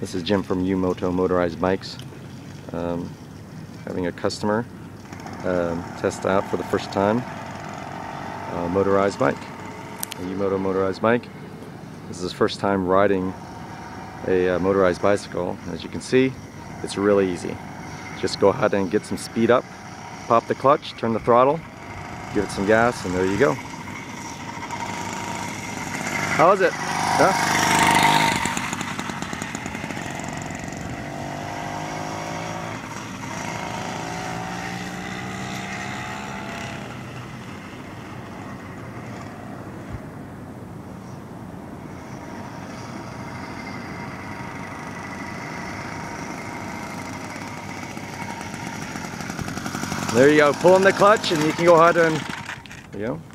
This is Jim from U-MOTO Motorized Bikes. Having a customer test out for the first time a motorized bike, a U-MOTO motorized bike. This is his first time riding a motorized bicycle. As you can see, it's really easy. Just go ahead and get some speed up, pop the clutch, turn the throttle, give it some gas, and there you go. How is it? Huh? There you go, pull in the clutch and you can go ahead and, there you go.